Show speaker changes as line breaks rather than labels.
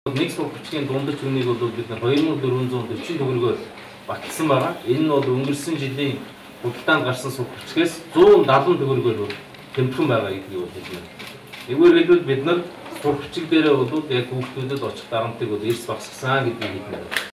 Нэг сургалтын дундаж үнийг бол бид 2440 төгрөгөөр батлсан байгаа. Энэ нь бол өнгөрсөн жилийн худалдаанд гарсан сургалтчгээс 170 төгрөгөөр тэмдэглэн байгаа гэдгийг бол хэлнэ. Эгээр хэлбэл бид нар сургалтчиг дээрээ бол яг хүүхдүүдэд очих дарамтыг бол эрс багсгасан гэдгийг хэлнэ.